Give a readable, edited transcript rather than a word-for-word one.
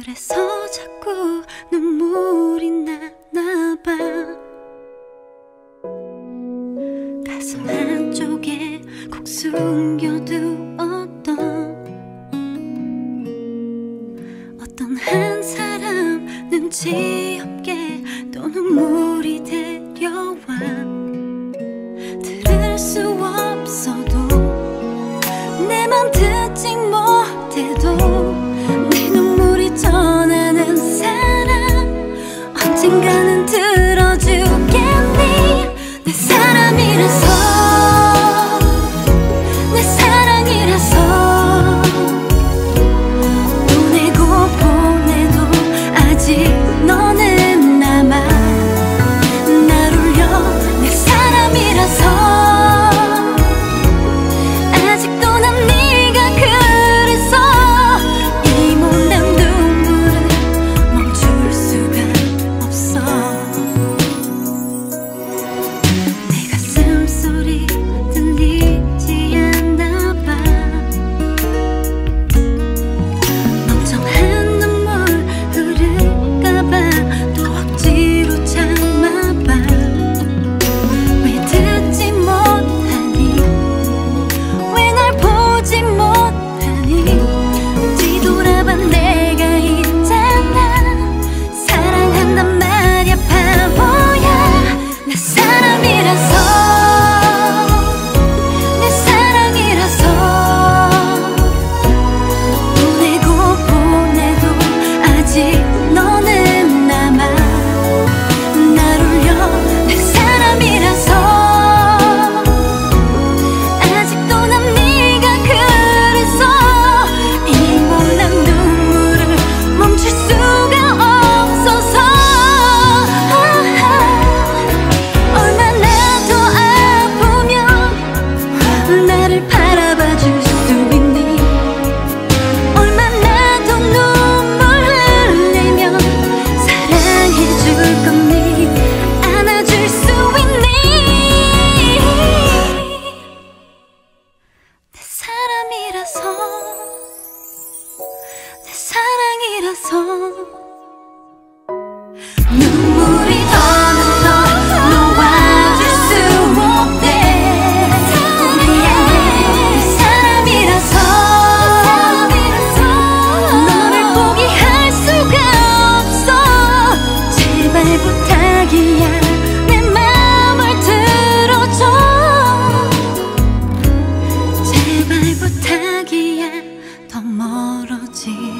그래서 자꾸 눈물이 나나 봐. 가슴 한쪽에 꼭 숨겨두었던 어떤 한 사람 눈치 없게 또 눈물이 데려와. 들을 수 없어도 내 맘 듣지 못해도 내 눈물이 전하는 사람 언젠가는 들어주겠니. 내 사람이라서 내 사랑이라서 보내고 보내도 아직 너는 남아 날 울려. 내 사람이라서 아직도 난 네가 그래서 이 못난 눈물을 멈출 수가 없어. 내 가슴 소리 들리지 않나 봐. 멍청한 눈물 흐를까 봐 또 억지로 참아봐. 왜 듣지 못하니 왜 날 보지 못하니. 뒤돌아봐 내가 있잖아. 사랑한단 말야 바보야. 내 사람이라서 내 사랑이라서 보내고 보내도 아직 너는 남아 날 울려. 내 사람이라서 아직도 난 네가 그래서 이 못난 눈물을 멈출 수가 없어서. 얼마나 더 아프면 나를 바라봐 줄 수 있니. 얼마나 더 눈물 흘리면 사랑해 줄 거니. 안아줄 수 있니. 내 사람이라서 내 사랑이라서 눈물이 더는 널 놓아줄 수 없대. 내 사람이라서 너를 포기할 수가 없어. 제발 부탁이야 내 맘을 들어줘. 제발 부탁이야 더 멀어지지